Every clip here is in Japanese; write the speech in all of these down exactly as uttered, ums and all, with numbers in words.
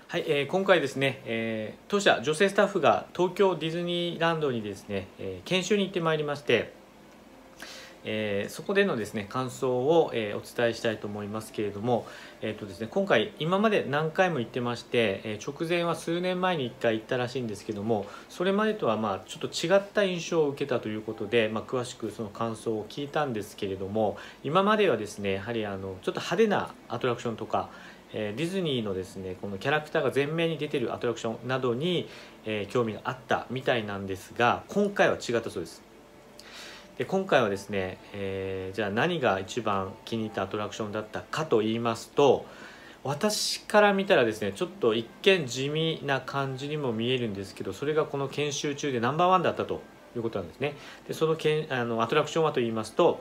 はい、えー今回ですね、えー当社女性スタッフが東京ディズニーランドにですね、えー研修に行ってまいりまして、えーそこでのですね感想を、えーお伝えしたいと思いますけれども、えーとですね、今回今まで何回も行ってまして、えー直前は数年前にいっかい行ったらしいんですけども、それまでとはまあちょっと違った印象を受けたということで、まあ、詳しくその感想を聞いたんですけれども、今まではですねやはりあのちょっと派手なアトラクションとか、えーディズニーのですねこのキャラクターが前面に出てるアトラクションなどに、えー興味があったみたいなんですが、今回は違ったそうです。で今回はですね、えーじゃあ何が一番気に入ったアトラクションだったかと言いますと、私から見たらですねちょっと一見地味な感じにも見えるんですけど、それがこの研修中でナンバーワンだったということなんですね。でそのけんあのアトラクションはと言いますと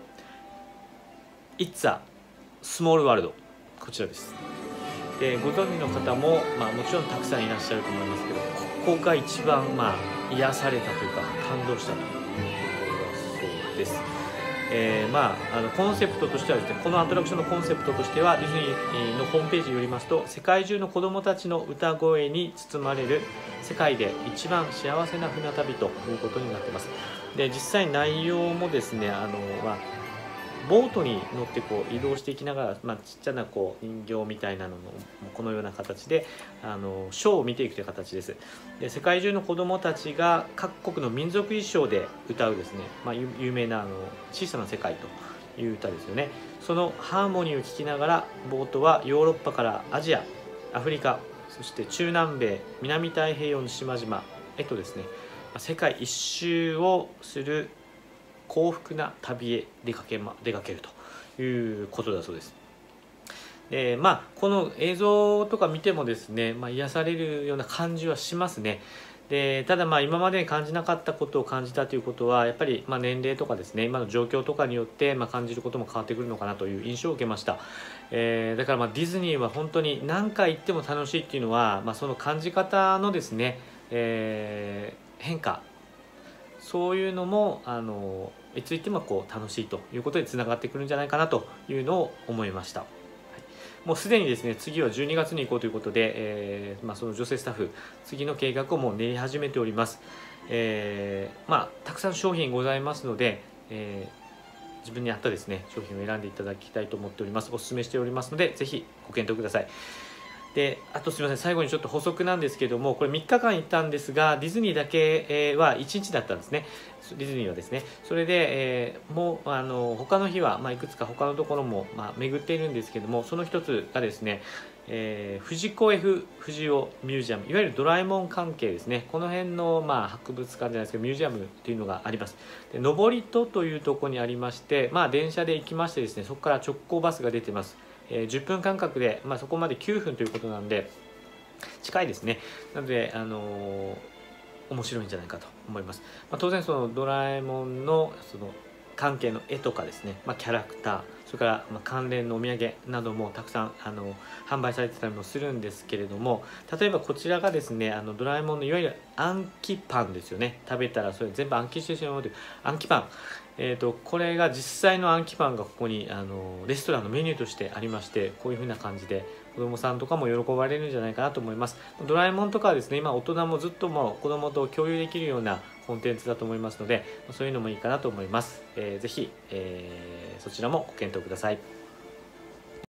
「It's a Small World」、こちらです。でご存知の方も、まあ、もちろんたくさんいらっしゃると思いますけど、ここが一番、まあ、癒されたというか感動したというところだそうです。えーまあ、あのコンセプトとしてはですね、このアトラクションのコンセプトとしては、ディズニーのホームページによりますと、世界中の子どもたちの歌声に包まれる世界で一番幸せな船旅ということになっています。で実際内容もですね、あの、まあ、ボートに乗ってこう移動していきながら、まあ、ちっちゃなこう人形みたいなののこのような形であのショーを見ていくという形です。で世界中の子どもたちが各国の民族衣装で歌うですね、まあ、有有名なあの「小さな世界」という歌ですよね。そのハーモニーを聴きながらボートはヨーロッパからアジア、アフリカ、そして中南米、南太平洋の島々へとですね、世界一周をする幸福な旅へ出かけ、ま、出かけるということだそうです。でまあ、この映像とか見てもですね、まあ、癒されるような感じはしますね。でただまあ今までに感じなかったことを感じたということは、やっぱりまあ年齢とかですね、今の状況とかによってまあ感じることも変わってくるのかなという印象を受けました。えーだからまあディズニーは本当に何回行っても楽しいっていうのは、まあ、その感じ方のですね、えー変化、そういうのもあのいついてもこう楽しいということでつながってくるんじゃないかなというのを思いました。はい、もうすでにですね次はじゅうにがつに行こうということで、えーまあ、その女性スタッフ次の計画をもう練り始めております。えーまあ、たくさん商品ございますので、えー自分に合ったですね商品を選んでいただきたいと思っております。お勧めしておりますので、ぜひご検討ください。であとすみません、最後にちょっと補足なんですけども、これみっかかん行ったんですが、ディズニーだけはいちにちだったんですね。ディズニーはですね。それで、えーもうあの他の日は、まあ、いくつか他のところも、まあ、巡っているんですけども、その一つがですね、えー藤子 F 不二雄ミュージアム、いわゆるドラえもん関係ですね、この辺の、まあ、博物館じゃないですけどミュージアムというのがあります。で登戸というところにありまして、まあ、電車で行きましてですね、そこから直行バスが出てます。えーじゅっぷん間隔で、まあ、そこまできゅうふんということなんで近いですね。なので、あのー面白いんじゃないかと思います。まあ、当然そのドラえもんのその関係の絵とかですね、まあ、キャラクター、それからまあ関連のお土産などもたくさんあの販売されてたりもするんですけれども、例えばこちらがですね、あのドラえもんのいわゆるあんきパンですよね。食べたらそれ全部暗記してしまうというあんきパン、えー、とこれが実際のあんきパンがここにあのレストランのメニューとしてありまして、こういう風な感じで子供さんとかも喜ばれるんじゃないかなと思います。ドラえもんとかはですね、今大人もずっともう子供と共有できるようなコンテンツだと思いますので、そういうのもいいかなと思います。えー、ぜひ、えーそちらもご検討ください。